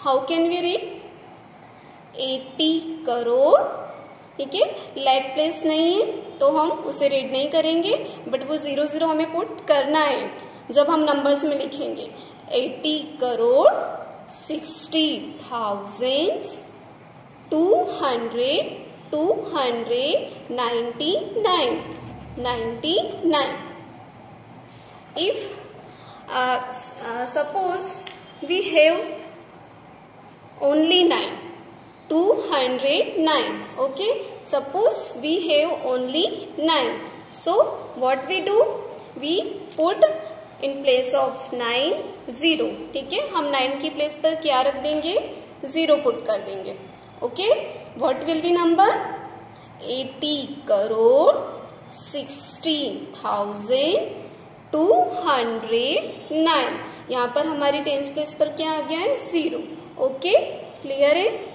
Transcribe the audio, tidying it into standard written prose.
How can we read 80 crore, ठीक है। Late place नहीं है तो हम उसे रीड नहीं करेंगे, बट वो 00 हमें पुट करना है जब हम नंबर्स में लिखेंगे। 80 crore 60,000 299 if suppose we have only 9 209, okay, suppose we have only 9, so what we do, we put in place of 9 0, ठीक है। हम 9 की प्लेस पर क्या रख देंगे, 0 पुट कर देंगे, okay. What will be number 80 crore 60,209। यहाँ पर हमारी टेंस प्लेस पर क्या आ गया है 0, ओके। क्लियर है।